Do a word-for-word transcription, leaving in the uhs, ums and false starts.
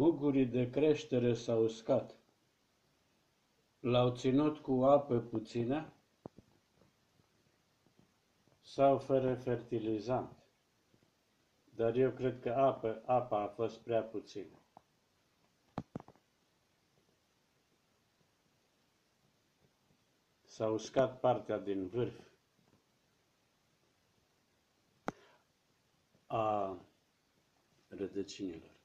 Mugurii de creștere s-au uscat. L-au ținut cu apă puțină sau fără fertilizant. Dar eu cred că apă, apa a fost prea puțină. S-a uscat partea din vârf a rădăcinilor.